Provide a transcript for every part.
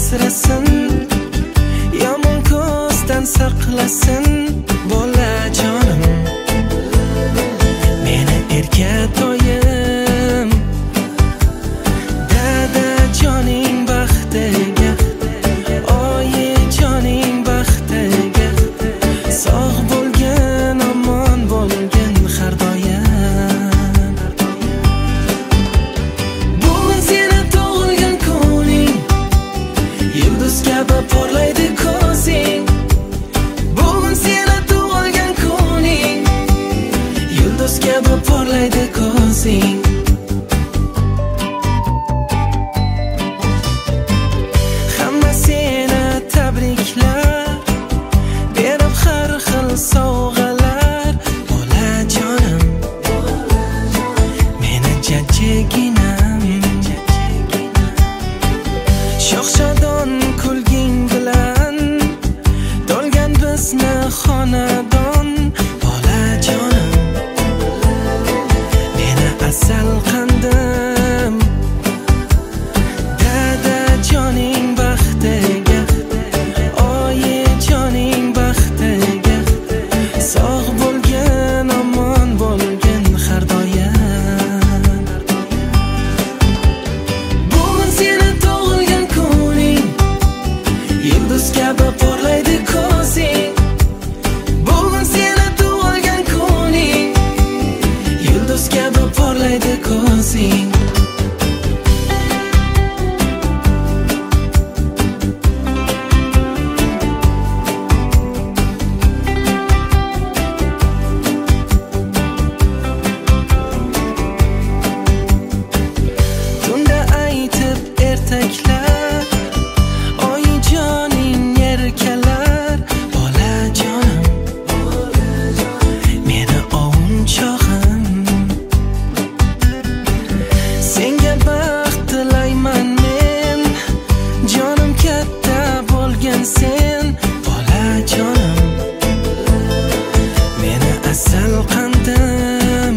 asrasin, yomon ko'zdan saqlasin bolajonim. Meni erkatoyim, dadajoning baxtiga, oyijoning baxtiga, sog' bo'lgin, omon bo'lgin har doim. Bugun seni tug'ilgan kuning, yulduz kabi porlaydi ko'zing. Bugun seni tug'ilgan kuning, yulduz kabi porlaydi ko'zing. Hamma seni tabriklar berib har xil sovg'alar bolajonim. Meni jajjiginam, sho'xshadon kulging bilan to'lgan bizni xonadon bolajonim. Meni asal qandim, dadajoning baxtiga, oyijoning baxtiga, sog' bo'lgin, omon bo'lgin har doim. Bugun seni tug'ilgan kuning, yulduz kabi porlaydi ko'zing. Bugun seni tug'ilgan kuning, yulduz kabi porlaydi ko'zing. Tunda aytib ertaklar, oyijoning erkalar bolajonim. Meni ovunchog'im, senga baxt tilayman men, jonim katta bo'lgan sen bolajonim. Meni asal qandim,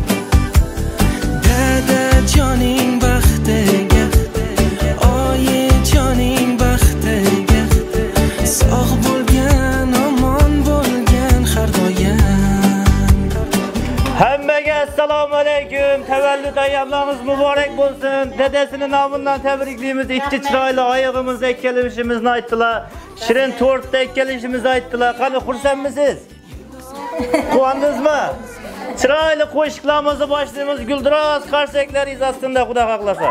dadajoning baxtiga, oyijoning baxtiga, sog' bo'lgan, omon bo'lgan har doim. Hammaga assalomu alaykum. Tavallud ayyomlaringiz muborak bo'lsin. Dadasini nomidan tabriklaymiz. Ikki chiroyli oyog'imizda ekkalishimizni aytdilar. Shirin tortda ekkalishimizni aytdilar. Qani xursandmisiz? Quvandingizmi? Chiroyli qo'shiqlarimizni boshlaymiz. Guldiroz qarsaklar yuzasidan Xudo xohlasa.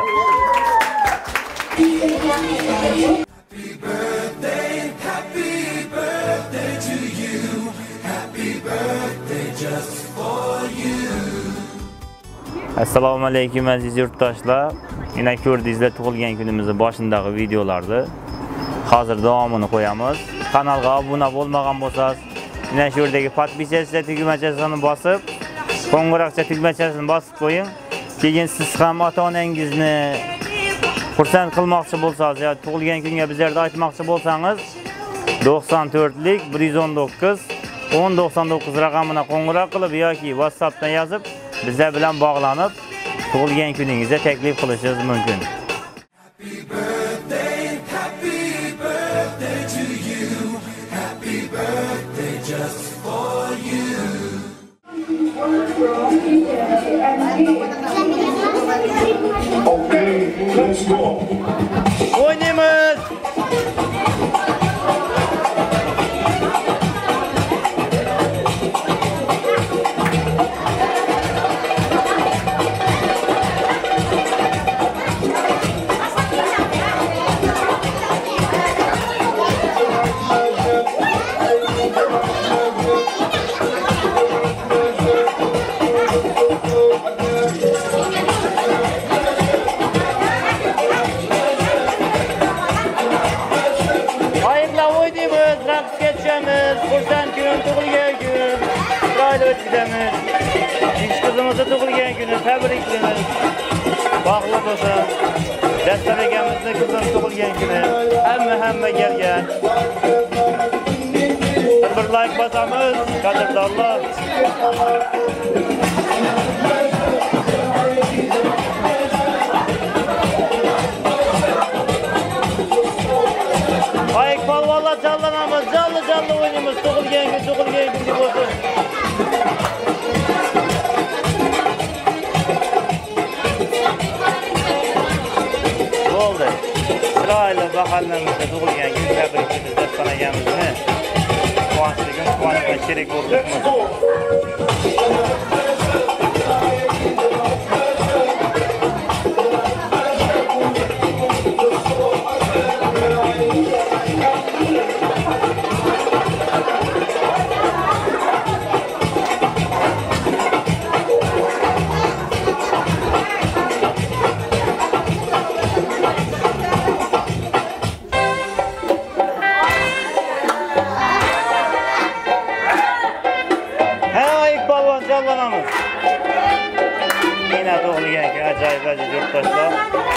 Assalomu alaykum aziz yurtdoshlar. Yana ko'rdingizlar tug'ilgan kunimizni boshidagi videolarni. Hozir davomini qo'yamiz. Kanalga obuna bo'lmagan bo'lsangiz, yana shu yerdagi podpisatsiya tugmachasini bosib, qo'ng'iroqcha tugmachasini bosib qo'ying. Keyin siz ham ota-onangizni xursand qilmoqchi bo'lsangiz yoki tug'ilgan kunga bizlarga aytmoqchi bo'lsangiz, 94lik 119 1099 raqamına qo'ng'iroq qilib yoki WhatsAppdan yozib bizlar bilan bog'lanib tug'ilgan kuningizda taklif qilishingiz mumkin. Okay, let's go. Oynaymiz. Xursand kun, tug'ilgan kun, chiroyli o'tkazamiz. Ish qizimizni tug'ilgan kuni tabriklaymiz. Bog'li bo'lsin. Dastur akamizni qizining tug'ilgan kuni. Hamma kelgan. Bir like bosamiz, qadrdonlar. Chiroyli mahallamizda tug'ilgan kun tabrikimizni dastanaganmizni. Quvonchli kun, quvonchga sherik bo'libmiz. Jallanamiz. Yine tug'ilgan kun ajoyib aziz yurtdoshlar.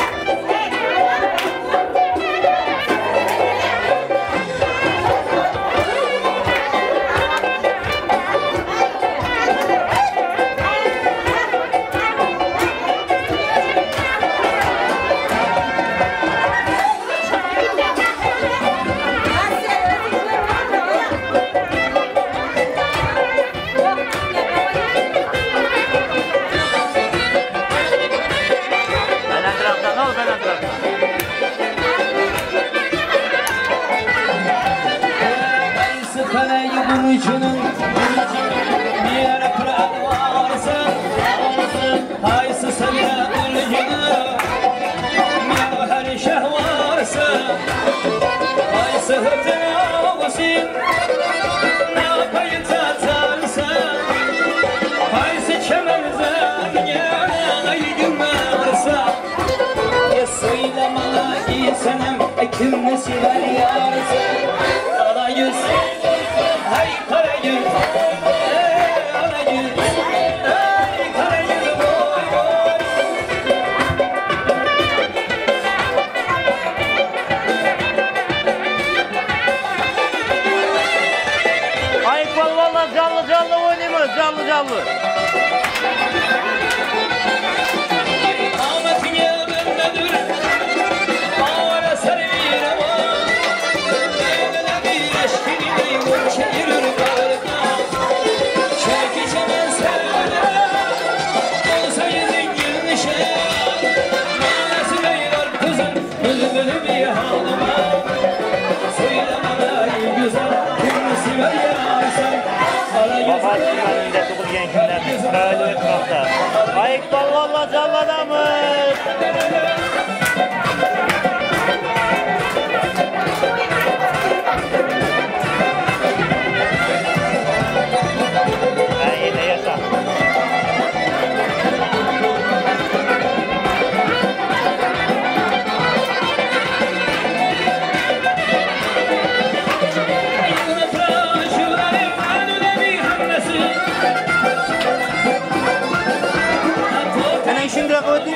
Kimni sever yarısı Ana yüz Hay kara yüz Ana yüz Hay kara yüz Ay valla canlı oynayımız canlı. Bahçelerinde tug'ilgan kunlarimiz chiroyli o'tmoqda. Iqbol valla jallanamiz. Ayni yasa. Shindra Koti.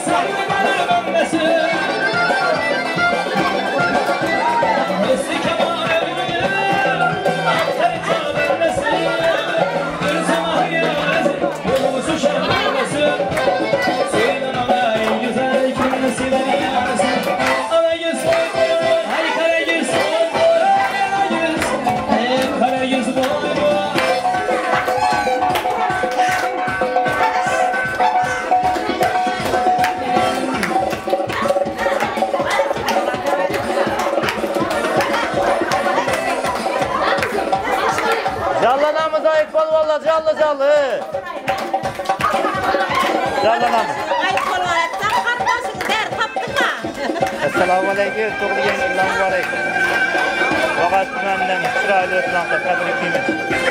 Jallanamiz Iqbol valla canlı. Jallanamiz. Iqbol valla qardoshing der topdingmi? Assalomu alaykum, tug'ilgan kunlar muborak. Vaqat tumanidan chiroyli o'tmoqda tabriklaymiz.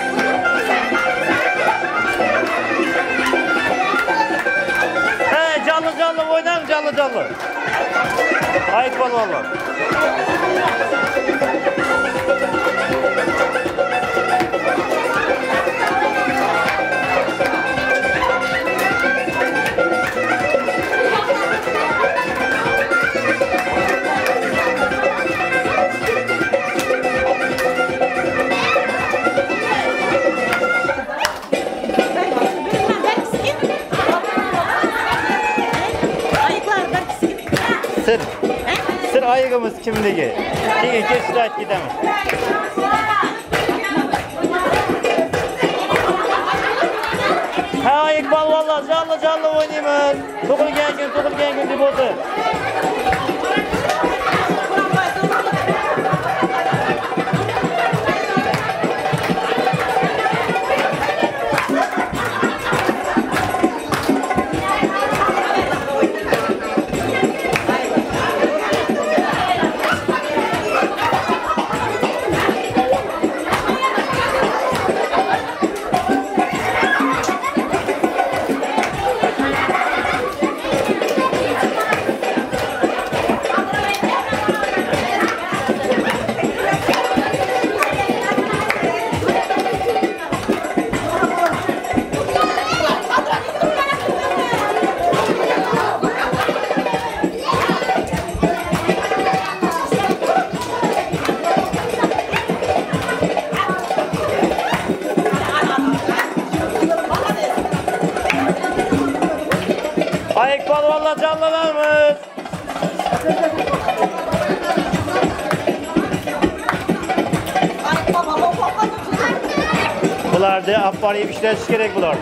Hey, canlı oynayın canlı. Iqbol valla. Sir ayığımız kimligi? Keyin kechirib ketamiz. Ha Iqbol valla canlı oynaymiz. Tug'ilgan kun deb o'ti. Bularda apparib ishlatish kerak bular.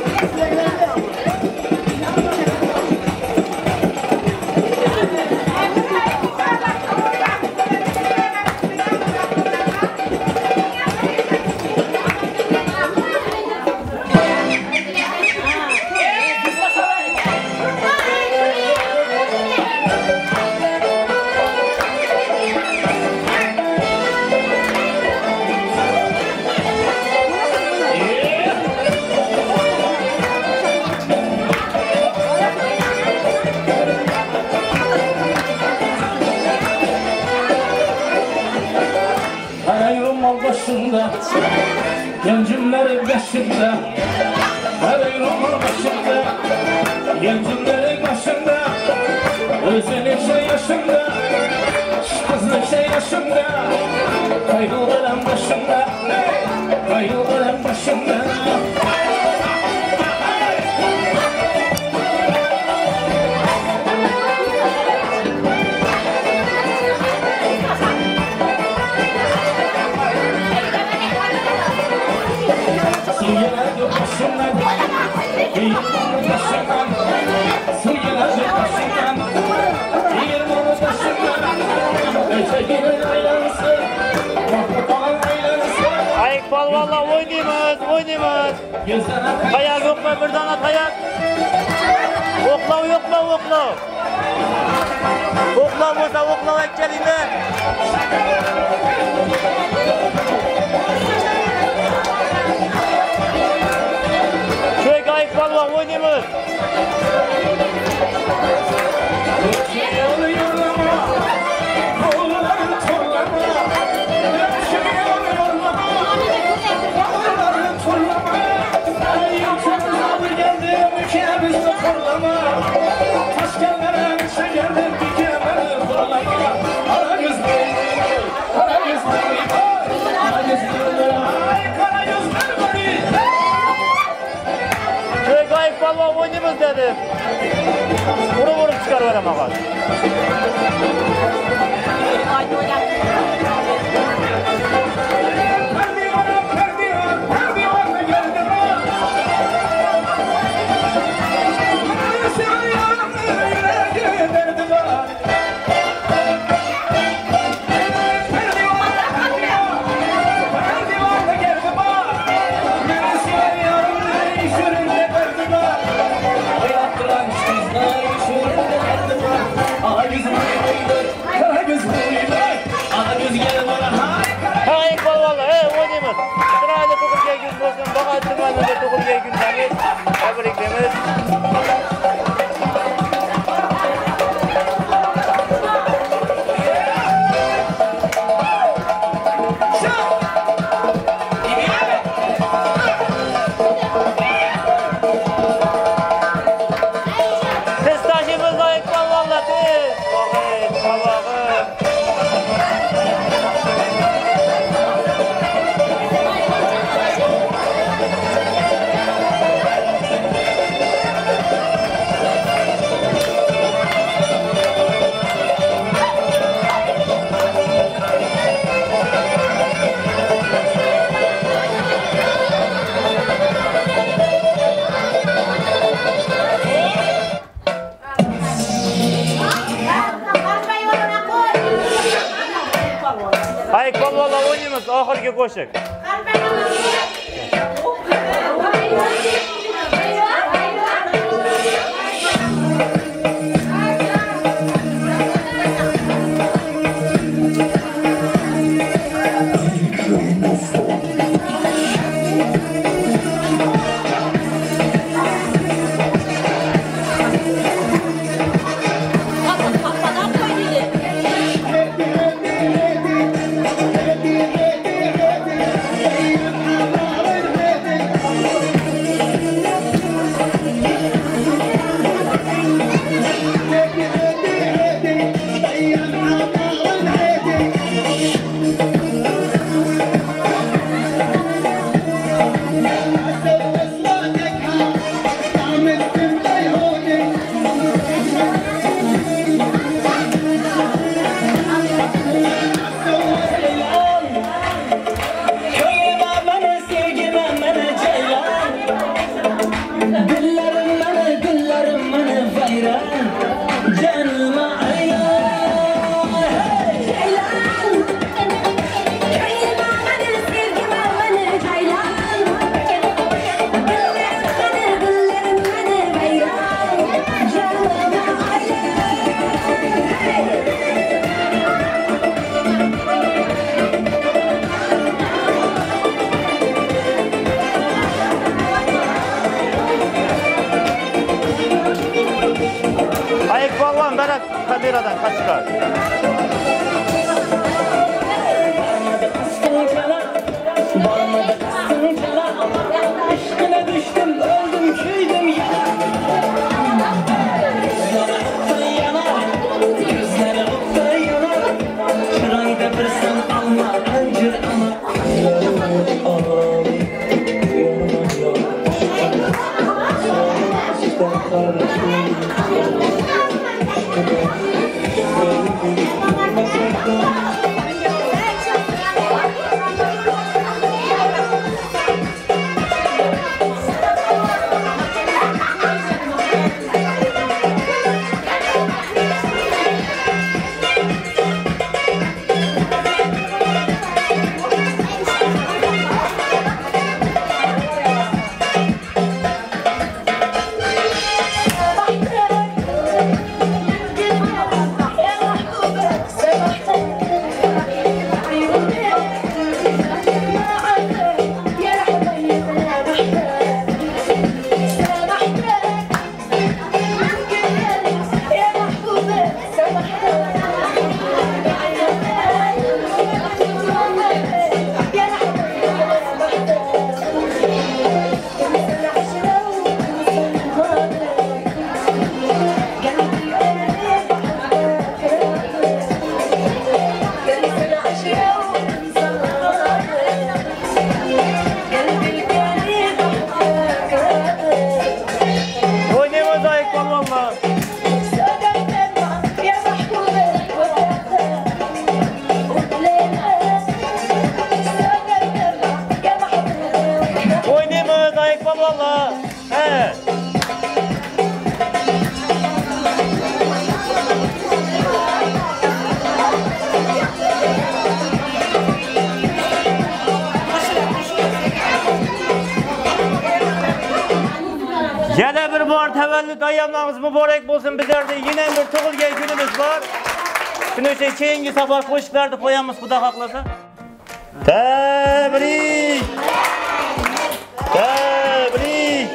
Başında, gencimlerin başında, her yolun başında, gencimlerin başında, özünün şey yaşında, kızın şey yaşında, kaygıların başında, kaygıların başında. Ayık palvalla oynayımız. Kayak yok mu? Birden at kayak. Oklav yoklav. Oklav olsa oklav etkeliydi. Şöyle ayık palvalla oynayımız. Şöyle ayık palvalla oynayımız dedim. Vurup çıkarıverem ağaç. Ayık palvalla oynayımız. Sırayla to'qilgan kun bo'lsin. Bag'at tumanida to'qilgan kunlarni tabriklaymiz. Tez taşıyımız ayık palvalla tez. Vahid, Allah'ım. Ayık palvalla oynayımız. Ahırki koşuk. kameradan kaçkar. Aşkına düştüm, öldüm, küydüm ya. Gözleri ıpta yanar, çırayda bir sen alma, öncür ama. Yana bir bor tavallud ayyomlarimiz muborak bo'lsin. Bizlarda yana bir tug'ilgan kunimiz bor. Shuning uchun keyingi safar qo'shiqlarni qo'yamiz, Xudo xohlasa. Tabrik! Tabrik!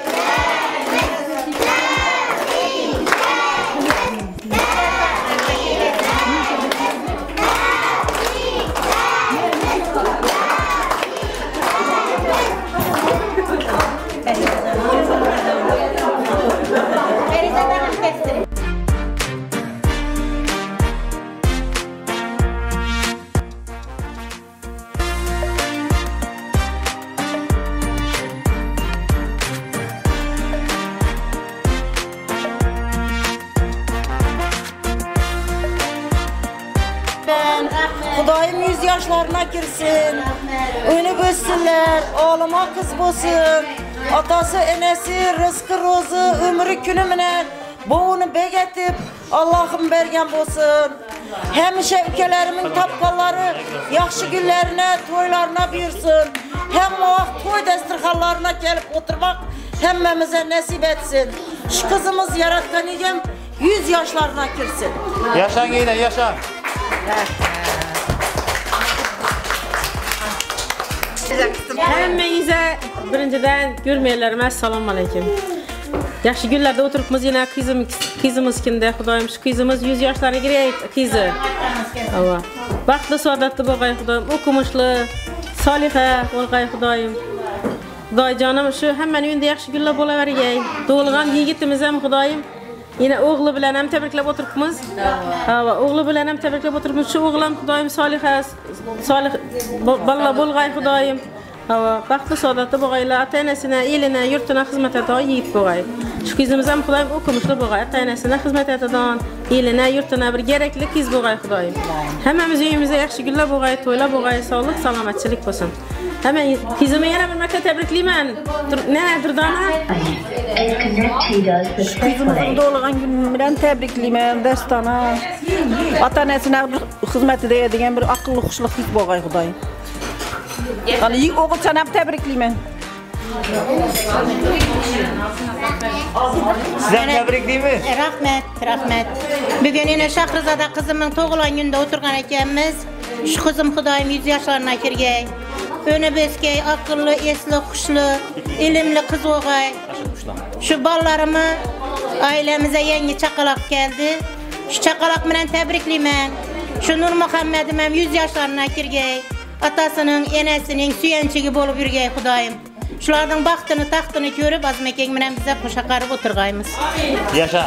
Xudoyim 100 yaşlarına girsin. Önü büssünler, oğluma kız bulsun. Atası, enesi, rızkı rozu, ömrü günümüne boğunu begetip Allah'ım bergen bulsun. Hemişe ülkelerimin tapkalları yaxşı günlerine, toylarına büyürsün. Hem o vaxt toy destirxanlarına gelip oturmak hemmemize nasip etsin. Şu kızımız yaratkan egem 100 yaşlarına girsin. Yaşan yine, yaşan. Hemmenize birinciden görmeyenlerime assalamu aleyküm. Yaxşı günlerde oturupmuz yine kızımız kinde, Xudoyim şu kızımız 100 yaşlarına gireydi kızı. Ava. Baxtlı suadatlı boğay Xudoyim, okumuşlu, saliha olğay Xudoyim. Xudoy canım şu hemen önünde yaxşı günler bolavergey. Doğulgan yigitimiz hem Xudoyim. Yine oğlu bilen hem tebriklep oturupmuz. Ava, oğlu bilen hem tebriklep oturupmuz. Şu oğlan Xudoyim saliha, salih balla bolğay Xudoyim. Hava, baxtlı sadatlı boğayla ata-enesine, eline, yurtuna hizmet eden yiğit boğay. Şu kızımız hem Xudoyim okumuşlu boğay, ata-enesine hizmet eden, eline, yurtuna bir gerekli kız boğay Xudoyim. Hemimiz uyumuza yaxşı güller boğay, toyla boğay, sağlık, salametçilik olsun. Hemen kızımı yine bilmekle tebrikliyim. Ne durdana? Kızımızın doğulgan gününden tebrikliyim, destana. Ata-enesine hizmet edeydigen bir akıllı, kuşlu kız boğay Xudoyim. Yani oğul sana tebrikliyim. Sizden tebrik değil mi? Rahmet. Bugün yine Şahrizada kızımın toğulan günde oturgan ekemiz. Şu kızım Xudoyim 100 yaşlarına kirgey. Önü beskey, akıllı, esli, kuşlu, ilimli kız oğay. Şu ballarımı ailemize yeni çakalak geldi. Şu çakalak bilen tebrikliymen. Şu Nur Muhammed'im hem 100 yaşlarına kirgey. Atasının, enesinin süyençigi bolup yürgey Hudayım. Şulardan baktını taktını görüp azmekeng bilen bize kuşa karıp oturgayımız. Yaşa.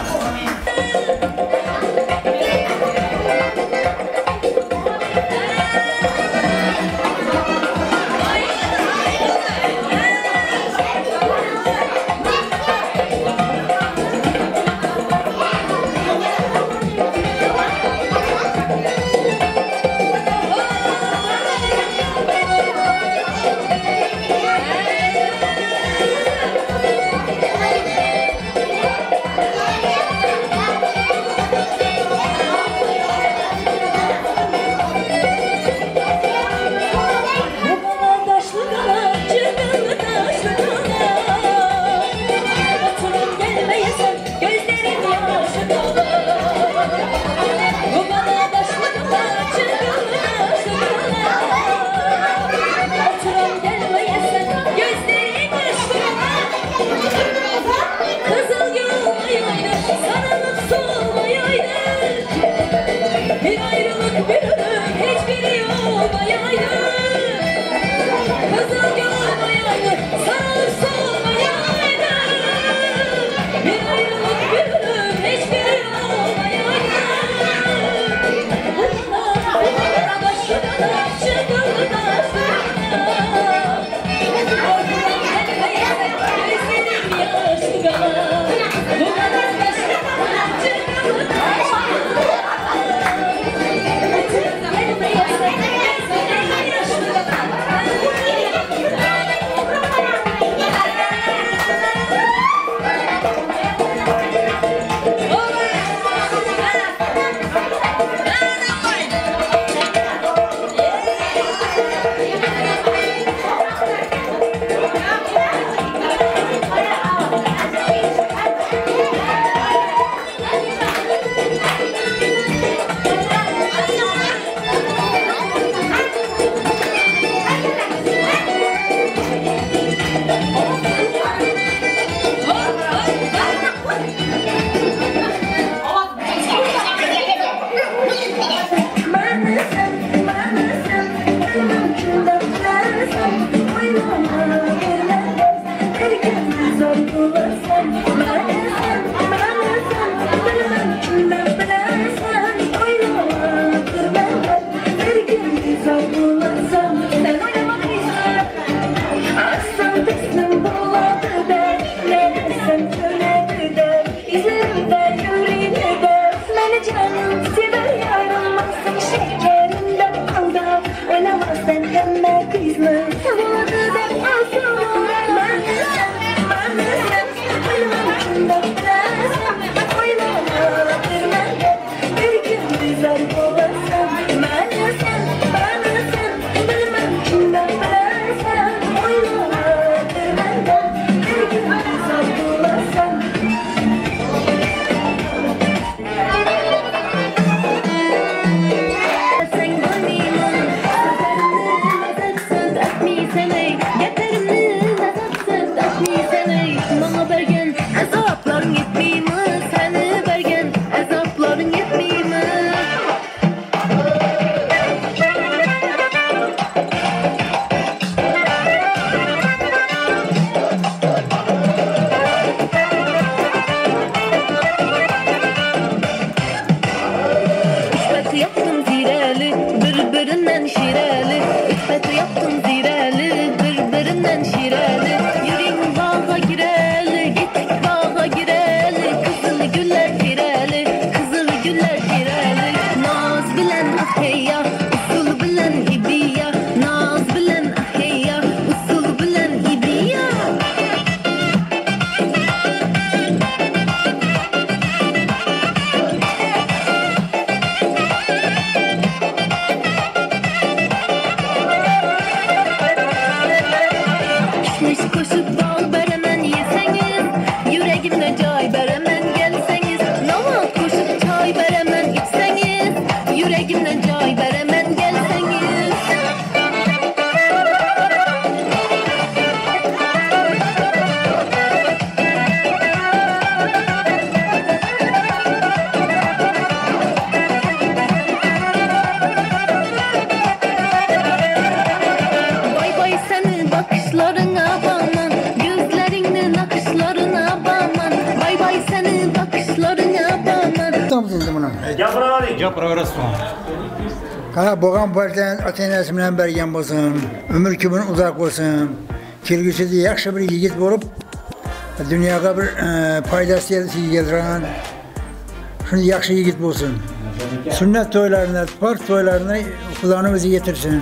Gapiraverasiz. Qara bo'lgan partiyan ota-onasi bilan bergan bo'lsin, umr ko'mir uzoq bo'lsin. Kelgusida yaxshi bir yigit bo'lib, dunyoga bir foydasi yetadigan shunday yaxshi yigit bo'lsin. Sunnat to'ylarini, farz to'ylarini Xudoning o'zi yetirsin.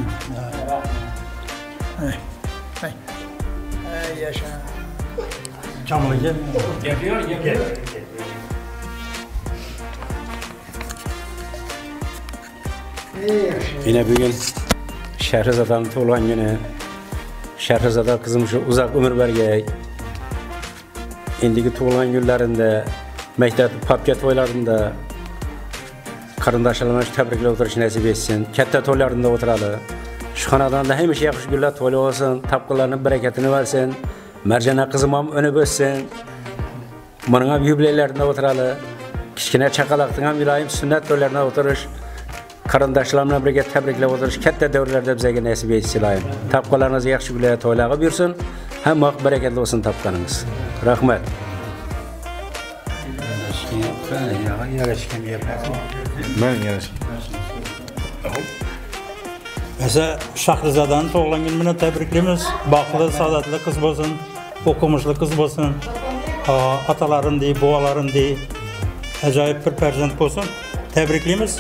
Hay. Yaşa. Kamiliga. Gap. Yine bugün Şehrizada'nın tug'ilgan günü. Şehrizada kızım şu uzak ömür bergey. Indiki tug'ilgan günlerinde, mektep papka to'ylarında qarindoshlarimiz tabriklab o'tirish nasib etsin. Katta to'ylarında o'tiradi. Shu xonadonda hamisha yaxshi kunlar to'ylar bo'lsin, topqinlarning barakatini versin. Marjana qizim ham o'nib o'ssin. Buning ham yubileylarida o'tiradi. Kichkina chaqaloqning ham iloyim sunnat to'ylarida o'tirish. Qarindoshlar bilan birga tabriklab o'tirish katta davrlarda bizga nasib etsin iloyim. Topqinlaringiz yaxshi kunlar to'ylarga buyursin. Hamma barakatli bo'lsin topqaningiz. Rahmat. Ben yarışım. Mesela Şahrizada'nın tug'ilgan kuni bilan tabriklaymiz. Baxtli, saodatli qiz bo'lsin, o'qimishli qiz bo'lsin. Atalarin dey, buvalarin dey, ajoyib bir farzand bo'lsin. Tabriklaymiz.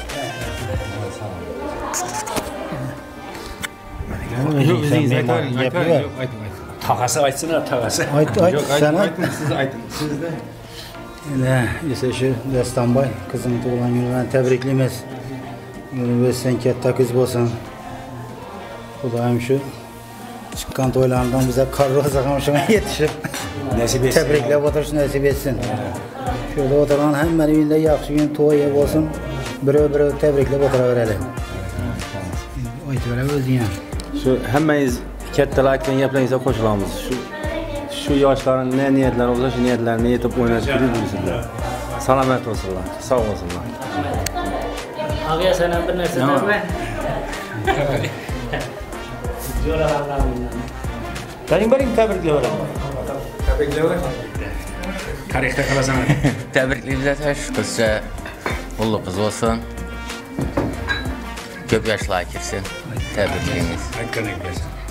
Tağası aytsınlar, tağası. Ayt, sen ayt. Siz aytın. Sizde. Ise şu Destanbay kızının tug'ilgan günü bilan tabriklaymiz. Sen katta kız bo'lsin. Xudoyim shu chiqqan to'ylardan bize qarroza ham shunga yetishib Nasib etsin. tabriklab o'tirish nasib etsin. Şurada o'tirgan hammaning uyida yaxshi kun to'yi bo'lsin. Biri tabriklab o'tiraveradi. Aytaveradi o'zing ham. Şu hemmeyiz kattalar aytgan gaplaringizga qo'shilamiz. Şu yoshlarning ne niyatlari bo'lsa, shu niyatlarini yetib o'ynashib yursinlar. Salomat bo'lsinlar, sog' bo'lsinlar. Aga sana bir narsa deyman. Bering tabriklayveraman. Tarixda qalasan. Tabriklaymiz shu qizcha ulug' qiz bo'lsin. Ko'p yoshlar kirsin. Tabriklaymiz. Aytganingiz.